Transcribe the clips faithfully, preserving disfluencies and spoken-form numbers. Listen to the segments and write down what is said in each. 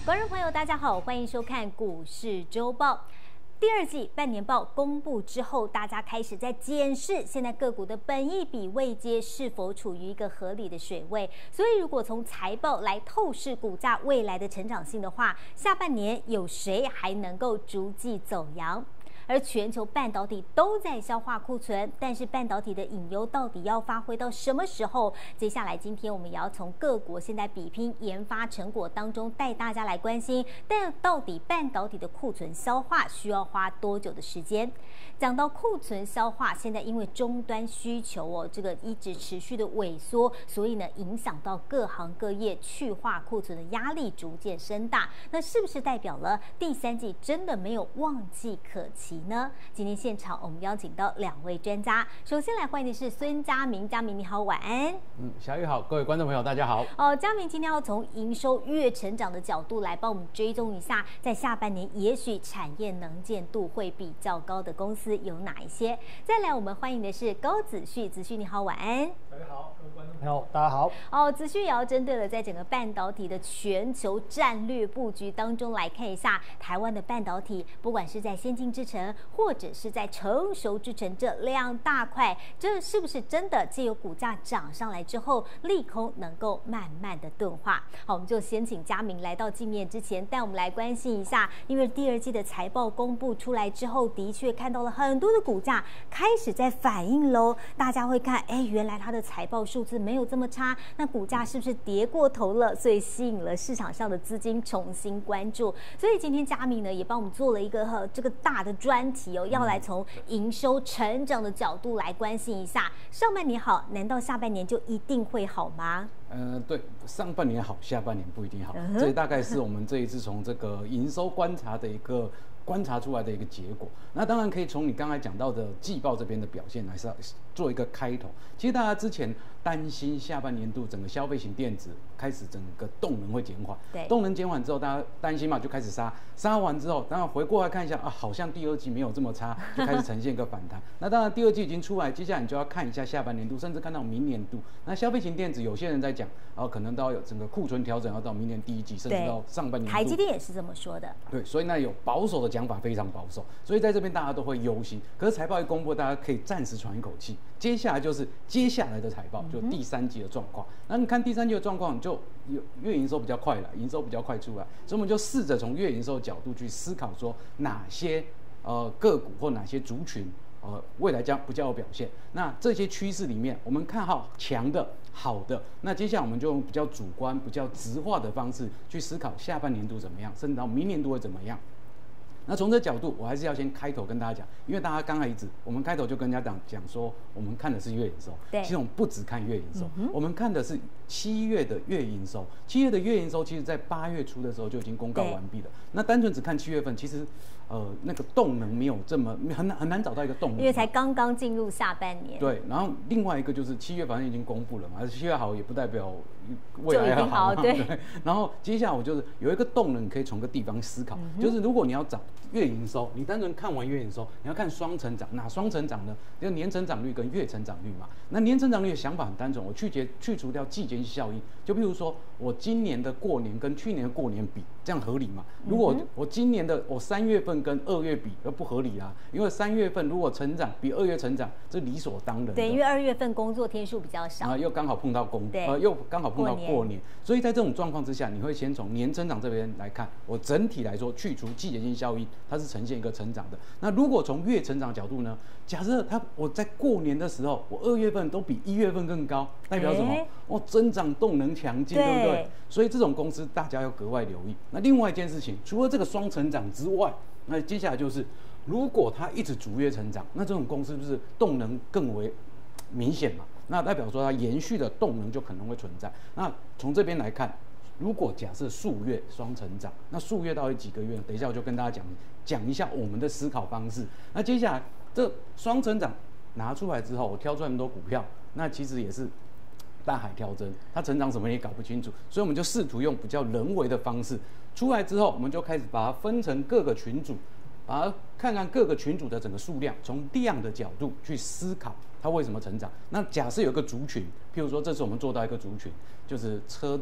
观众朋友，大家好，欢迎收看股市周报。第二季半年报公布之后，大家开始在检视现在个股的本益比位阶是否处于一个合理的水位。所以，如果从财报来透视股价未来的成长性的话，下半年有谁还能够逐季走扬？而全球半导体都在消化库存，但是半导体的隐忧到底要发挥到什么时候？接下来今天我们也要从各国现在比拼研发成果当中带大家来关心，但到底半导体的库存消化需要花多久的时间？讲到库存消化，现在因为终端需求哦，这个一直持续的萎缩，所以呢影响到各行各业去化库存的压力逐渐升大。那是不是代表了第三季真的没有旺季可期呢？今天现场我们邀请到两位专家，首先来欢迎的是孙嘉明，嘉明你好，晚安。 嗯，小雨好，各位观众朋友大家好。 哦，嘉明今天要从营收月成长的角度来帮我们追踪一下，在下半年也许产业能见度会比较高的公司有哪一些？再来，我们欢迎的是高子旭，子旭你好，晚安。 大家好，各位观众朋友大家好。 哦，子旭也要针对了在整个半导体的全球战略布局当中来看一下台湾的半导体，不管是在先进制程或者是在成熟制程这两大块，这是不是真的借由股价涨上来之后，利空能够慢慢的钝化？好，我们就先请嘉明来到镜面之前，带我们来关心一下，因为第二季的财报公布出来之后，的确看到了很多的股价开始在反应喽。大家会看，哎，原来它的财报数字没有这么差，那股价是不是跌过头了？所以吸引了市场上的资金重新关注。所以今天嘉明呢也帮我们做了一个呵这个大的专题哦，要来从营收成长的角度来关心一下，上半年好，难道下半年就一定会好吗？ 呃，对，上半年好，下半年不一定好， 嗯、 这大概是我们这一次从这个营收观察的一个观察出来的一个结果。那当然可以从你刚才讲到的季报这边的表现来上做一个开头。其实大家之前担心下半年度整个消费型电子开始整个动能会减缓， 对， 动能减缓之后，大家担心嘛，就开始杀，杀完之后，当然回过来看一下啊，好像第二季没有这么差，就开始呈现一个反弹。那当然第二季已经出来，接下来你就要看一下下半年度，甚至看到明年度。那消费型电子有些人在讲，然后可能都要有整个库存调整，要到明年第一季，甚至到上半年度。 台积电也是这么说的。 对，所以那有保守的讲法，非常保守，所以在这边大家都会忧心。可是财报一公布，大家可以暂时喘一口气。接下来就是接下来的财报，就第三季的状况。那你看第三季的状况，就有月营收比较快了，营收比较快出来，所以我们就试着从月营收的角度去思考，说哪些呃个股或哪些族群呃未来将比较有表现。那这些趋势里面，我们看好强的、好的。那接下来我们就用比较主观、比较直化的方式去思考下半年度怎么样，甚至到明年度会怎么样。那从这角度，我还是要先开头跟大家讲，因为大家刚才一直，我们开头就跟人家讲讲说，我们看的是月营收， 对， 其实我们不只看月营收， 嗯、 我们看的是七月的月营收。七月的月营收，其实在八月初的时候就已经公告完毕了。那单纯只看七月份，其实呃那个动能没有这么很难很难找到一个动能， 因为才刚刚进入下半年。 对，然后另外一个就是七月反正已经公布了嘛，七月好也不代表未来要好， 好，对。 对。然后接下来我就是有一个动能，你可以从个地方思考，嗯、就是如果你要找月营收，你单纯看完月营收，你要看双成长，哪双成长呢？就年成长率跟月成长率嘛。那年成长率的想法很单纯，我去结去除掉季节性效应，就比如说我今年的过年跟去年的过年比，这样合理吗？如果我今年的我三月份跟二月比，那不合理啊，因为三月份如果成长比二月成长，这理所当然的。 对，因为二月份工作天数比较少， 啊，又刚好碰到工， 呃， 又刚好碰到过过年，所以在这种状况之下，你会先从年成长这边来看，我整体来说去除季节性效应，它是呈现一个成长的。那如果从月成长角度呢？假设它我在过年的时候，我二月份都比一月份更高，代表什么？哦，增长动能强劲，对不对？所以这种公司大家要格外留意。那另外一件事情，除了这个双成长之外，那接下来就是，如果它一直逐月成长，那这种公司是不是动能更为明显嘛？那代表说它延续的动能就可能会存在。那从这边来看，如果假设数月双成长，那数月到底几个月？等一下我就跟大家讲讲一下我们的思考方式。那接下来这双成长拿出来之后，我挑出来很多股票，那其实也是大海挑针，它成长什么也搞不清楚，所以我们就试图用比较人为的方式出来之后，我们就开始把它分成各个群组，把它看看各个群组的整个数量，从量的角度去思考它为什么成长。那假设有个族群，譬如说这次我们做到一个族群，就是车子、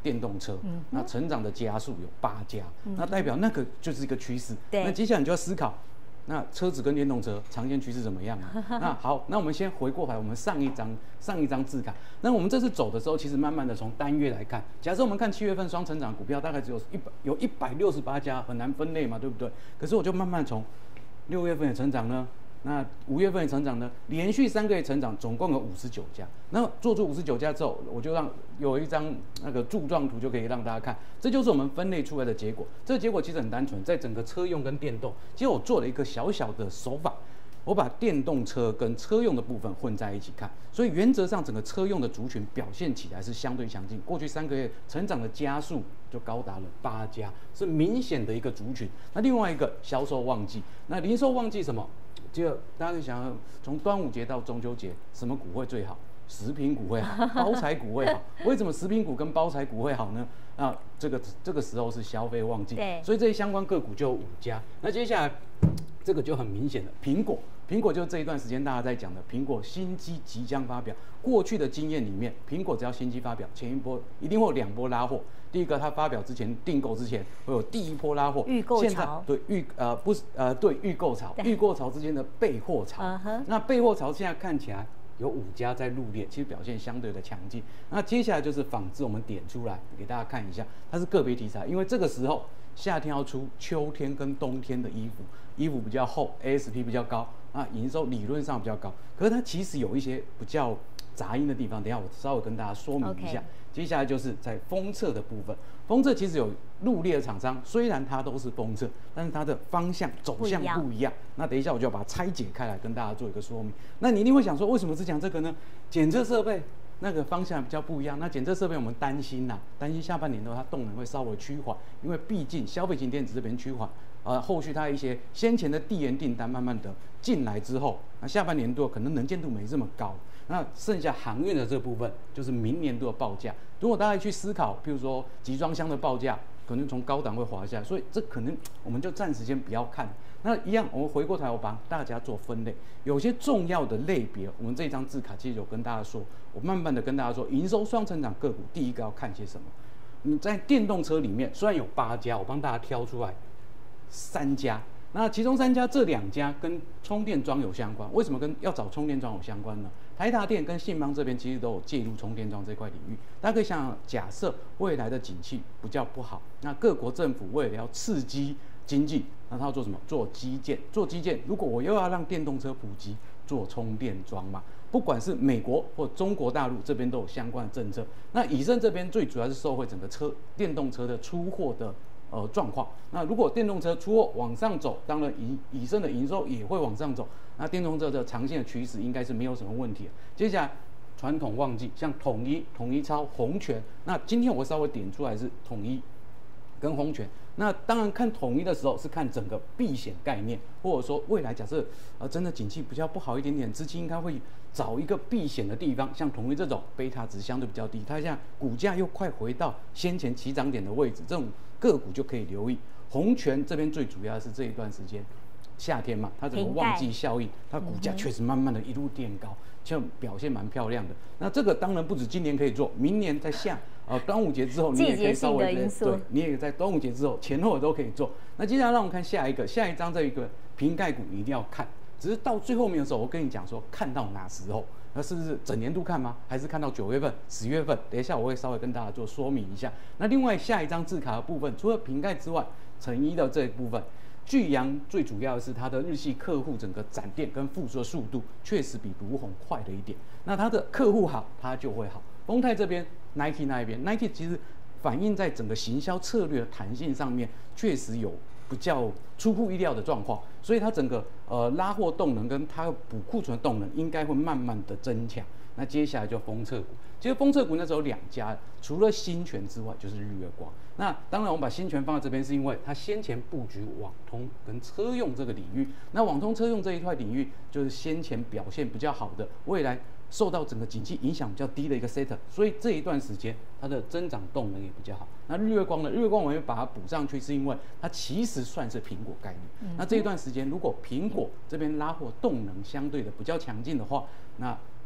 电动车， 嗯、 那成长的家数有八家，嗯、那代表那个就是一个趋势。 对， 那接下来你就要思考。那车子跟电动车常见趋势怎么样啊？那好，那我们先回过来，我们上一张上一张字卡。那我们这次走的时候，其实慢慢的从单月来看，假设我们看七月份双成长股票，大概只有一百有一百六十八家，很难分类嘛，对不对？可是我就慢慢从六月份的成长呢。那五月份的成长呢？连续三个月成长，总共有五十九家。那做出五十九家之后，我就让有一张那个柱状图就可以让大家看，这就是我们分类出来的结果。这个结果其实很单纯，在整个车用跟电动，其实我做了一个小小的手法，我把电动车跟车用的部分混在一起看，所以原则上整个车用的族群表现起来是相对强劲。过去三个月成长的家数就高达了八家，是明显的一个族群。那另外一个销售旺季，那零售旺季什么？就大家可以想，从端午节到中秋节，什么股会最好？食品股会好，包材股会好。为什么食品股跟包材股会好呢？啊，这个这个时候是消费旺季， 对， 所以这些相关个股就有五家。那接下来这个就很明显了，苹果，苹果就是这一段时间大家在讲的，苹果新机即将发表。过去的经验里面，苹果只要新机发表，前一波一定会有两波拉货。第一个，它发表之前订购之前会有第一波拉货， 预购潮， 对预呃不是呃对预购潮，预购潮之间的备货潮。Uh-huh. 那备货潮现在看起来有五家在入列，其实表现相对的强劲。那接下来就是纺织，我们点出来给大家看一下，它是个别题材，因为这个时候夏天要出秋天跟冬天的衣服，衣服比较厚 ，A S P 比较高，啊营收理论上比较高，可是它其实有一些比较杂音的地方，等一下我稍微跟大家说明一下。Okay. 接下来就是在封测的部分，封测其实有入列的厂商，虽然它都是封测，但是它的方向走向不一样。那等一下我就要把它拆解开来，跟大家做一个说明。那你一定会想说，为什么只讲这个呢？检测设备那个方向比较不一样。那检测设备我们担心呐、啊，担心下半年的话它动能会稍微趋缓，因为毕竟消费型电子这边趋缓，呃，后续它一些先前的递延订单慢慢的进来之后，那下半年度可能能见度没这么高。那剩下航运的这部分就是明年度的报价。如果大家去思考，譬如说集装箱的报价，可能从高档会滑下来，所以这可能我们就暂时先不要看。那一样，我们回过头来，我帮大家做分类，有些重要的类别，我们这张字卡其实有跟大家说，我慢慢的跟大家说，营收双成长个股第一个要看些什么。你在电动车里面虽然有八家，我帮大家挑出来三家。那其中三家，这两家跟充电桩有相关。为什么跟要找充电桩有相关呢？台达电跟信邦这边其实都有介入充电桩这块领域。大家可以想想，假设未来的景气比较不好，那各国政府为了要刺激经济，那他要做什么？做基建，做基建。如果我又要让电动车普及，做充电桩嘛。不管是美国或中国大陆这边都有相关的政策。那以盛这边最主要是受惠整个车电动车的出货的。呃，状况。那如果电动车出货往上走，当然以以盛的营收也会往上走。那电动车的长线的趋势应该是没有什么问题。接下来，传统旺季，像统一、统一超、宏全。那今天我稍微点出来是统一跟宏全。那当然看统一的时候是看整个避险概念，或者说未来假设呃真的景气比较不好一点点，资金应该会找一个避险的地方，像统一这种贝塔值相对比较低，它现在股价又快回到先前起涨点的位置，这种个股就可以留意。宏全这边最主要的是这一段时间夏天嘛，它整个旺季效应，它股价确实慢慢的一路垫高，就表现蛮漂亮的。那这个当然不止今年可以做，明年在下呃端午节之后，你也可以稍微对，你也在端午节之后前后都可以做。那接下来让我们看下一个，下一张这一个瓶盖股你一定要看，只是到最后面的时候，我跟你讲说看到哪时候，那是不是整年度看吗？还是看到九月份、十月份？等一下我会稍微跟大家做说明一下。那另外下一张字卡的部分，除了瓶盖之外，成衣的这一部分。巨阳最主要的是它的日系客户整个展店跟复苏的速度确实比如虹快了一点。那它的客户好，它就会好。丰泰这边 ，Nike 那一边 ，Nike 其实反映在整个行销策略的弹性上面，确实有比较出乎意料的状况，所以它整个呃拉货动能跟它补库存的动能应该会慢慢的增强。那接下来就封测股，其实封测股那时候有两家，除了新泉之外就是日月光。那当然我们把新泉放在这边，是因为它先前布局网通跟车用这个领域。那网通车用这一块领域，就是先前表现比较好的，未来受到整个景气影响比较低的一个 set， 所以这一段时间它的增长动能也比较好。那日月光呢？日月光我们把它补上去，是因为它其实算是苹果概念。嗯、那这一段时间，如果苹果这边拉货动能相对的比较强劲的话，那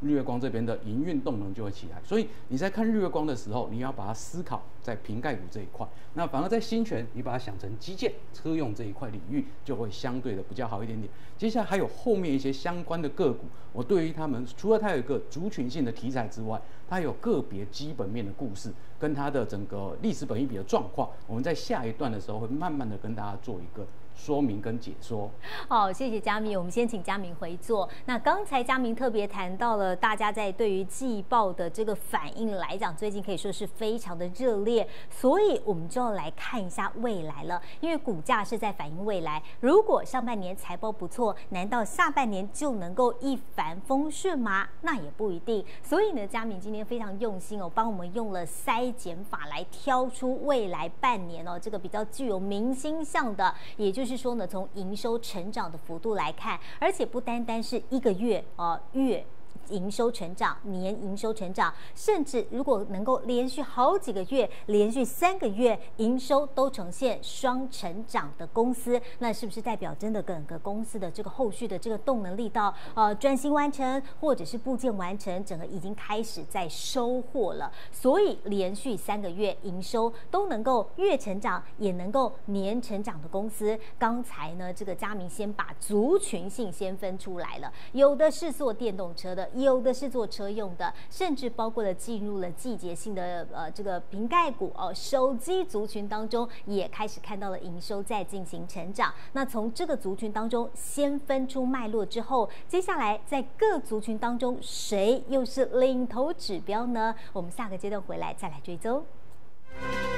日月光这边的营运动能就会起来。所以你在看日月光的时候，你要把它思考在瓶盖股这一块。那反而在新泉，你把它想成基建、车用这一块领域，就会相对的比较好一点点。接下来还有后面一些相关的个股，我对于他们除了它有一个族群性的题材之外，它有个别基本面的故事，跟它的整个历史本益比的状况，我们在下一段的时候会慢慢的跟大家做一个说明跟解说。 好，谢谢佳明，我们先请佳明回座。那刚才佳明特别谈到了大家在对于季报的这个反应来讲，最近可以说是非常的热烈，所以我们就要来看一下未来了。因为股价是在反映未来，如果上半年财报不错，难道下半年就能够一帆风顺吗？那也不一定。所以呢，佳明今天非常用心哦，帮我们用了筛减法来挑出未来半年哦这个比较具有明星相的，也就是说呢，从营收成长的幅度来看，而且不单单是一个月哦、呃、月。营收成长，年营收成长，甚至如果能够连续好几个月，连续三个月营收都呈现双成长的公司，那是不是代表真的整个公司的这个后续的这个动能力道，呃，专心完成或者是部件完成，整个已经开始在收获了？所以连续三个月营收都能够月成长，也能够年成长的公司，刚才呢，这个佳明先把族群性先分出来了，有的是做电动车的。有的是做车用的，甚至包括了进入了季节性的呃这个瓶盖股哦，手机族群当中也开始看到了营收在进行成长。那从这个族群当中先分出脉络之后，接下来在各族群当中谁又是领头指标呢？我们下个阶段回来再来追踪。